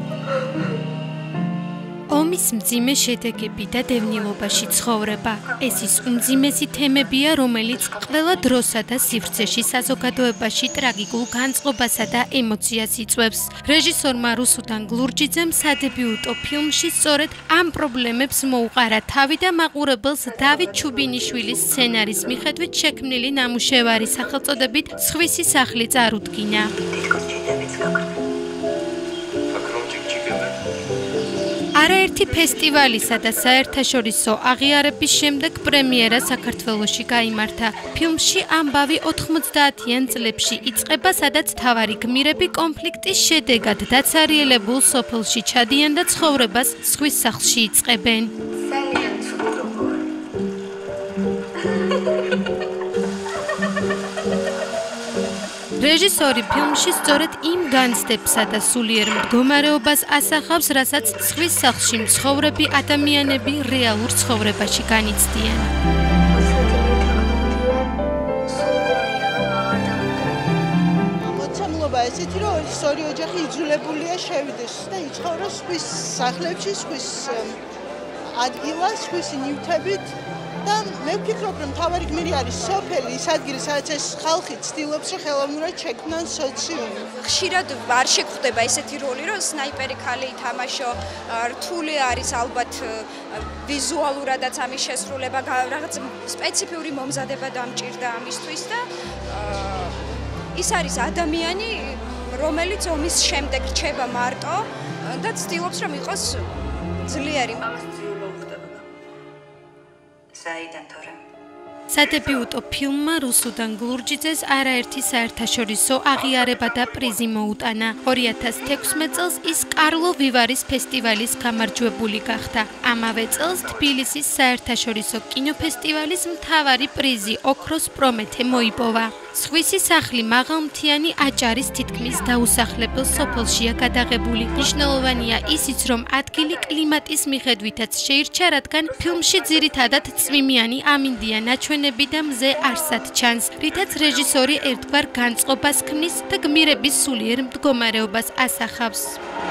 ომის მძიმე შედეგები და დევნილობაში ცხოვრება. ეს ის უმძიმესი თემებია, რომელიც ყველა დროსა და სივრცეში საზოგადოებაში ტრაგიკულ განწყობასა და ემოციას იწვევს. რეჟისორმა რუსუდან გლურჯიძემ სადებიუტო ფილმში სწორედ ამ პრობლემებს მოუყარა თავი და მაყურებელს დავით ჩუბინიშვილის სცენარის მიხედვით შექმნილი ნამუშევარი სახელწოდებით „სხვისი სახლი“ წარუდგინა. არაერთი ფესტივალისა და საერთაშორისო აღიარების შემდეგ პრემიერა საქართველოში გაიმართა. ფილმში ამბავი 90-იან წლებში იწყება, სადაც მთავარი გმირები კონფლიქტის შედეგად დაცარიელებულ სოფელში ჩადიან და ცხოვრებას სხვის სახლში იწყებენ. რეჟისორი ფილმში სწორედ იმ განცდებსა და სულიერ მდგომარეობას ასახავს, რასაც სხვის სახლში მცხოვრები ადამიანები რეალურ ცხოვრებაში განიცდიან. მოცემულობა ესეთი, რომ ორი ოჯახი იძულებულია შევიდეს და იცხოვროს სხვის სახლებში, სხვის ადგილას, სხვისი ნივთებით. და მე ვფიქრობ, რომ მთავარი გმირი არის სოფელი, ის ადგილი, სადაც ეს ხალხი ცდილობს, რომ ხელოვნურად შექმნან სოციუმი. ხშირად არ შეგხვდება ესეთი როლი, რომ სნაიპერი ქალი ითამაშო, რთული არის ალბათ ვიზუალურადაც ამის შესრულება, რაღაც სპეციფიური მომზადება დამჭირდა ამისთვის და ის არის ადამიანი, რომელიც ომის შემდეგ რჩება მარტო და ცდილობს, რომ იყოს ძლიერი. სადებიუტო ფილმმა რუსუდან გლურჯიძეს არაერთი საერთაშორისო აღიარება და პრიზი მოუტანა. 2016 წელს ის კარლო ვივარის ფესტივალის გამარჯვებული გახდა. ამავე წელს თბილისის საერთაშორისო კინოფესტივალის მთავარი პრიზი ოქროს პრომეთე მოიპოვა. სხვისი სახლი მაღალმთიანი აჭარის თითქმის დაუსახლებელ სოფელშია გადაღებული. მნიშვნელოვანია ისიც, რომ ადგილი კლიმატის მიხედვითაც შეირჩა, რადგან ფილმში ძირითადად წვიმიანი ამინდია ნაჩვენები და მზე არსად ჩანს, რითაც რეჟისორი ერთგვარ განწყობას ქმნის და გმირების სულიერ მდგომარეობას ასახავს.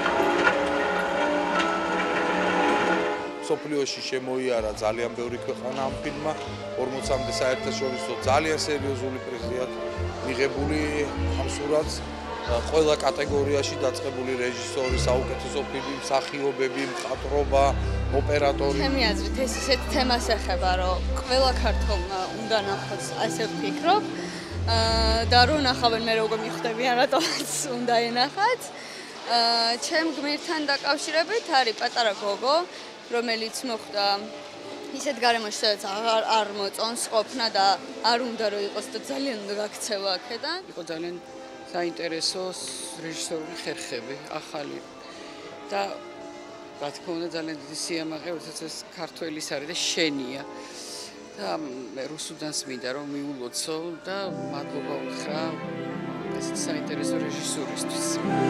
სოფლიოში შემოიარა ძალიან ბევრი ქვეყანა ამ ფილმმა, 40-მდე საერთაშორისო ძალიან სერიოზული პრიზია მიღებული ამ სურათს. ყველა კატეგორიაში დაწყებული რეჟისორი, საუკეთესო ფილმი, მსახიობები, მხატვრობა, ოპერატორი. ჩემი აზრით ეს ისეთ თემას ეხება, რომ ყველა ქართველმა უნდა ნახოს, ასე ვფიქრობ. და რო ნახავენ, მე როგორ მიხვდებიან, რატომაც უნდა ენახათ. ჩემ გმირთან დაკავშირებით არის პატარა გოგო, რომელიც მოხვდა ისეთ გარემოში, სადაც არ მოწონს ყოფნა და არ უნდა რომ იყოს და ძალიან უნდა გაქცევა აქედან. იყო ძალიან საინტერესო რეჟისორული ხერხები, ახალი და რა თქმა უნდა ძალიან დიდი სიამაყე, როდესაც ეს ქართველის არის და შენია. და მე რუსუდანს მინდა რომ მიულოცო და მადლობა უთხრა ესეთ საინტერესო რეჟისურისთვის.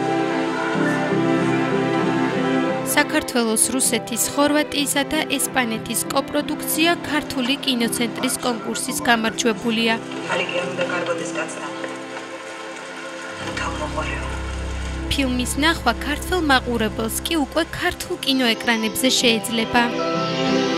საქართველოს, რუსეთის, ხორვატიისა და ესპანეთის კოპროდუქცია ქართული კინოცენტრის კონკურსის გამარჯვებულია. ფილმის ნახვა ქართველ მაყურებელს კი უკვე ქართულ კინოეკრანებზე შეიძლება.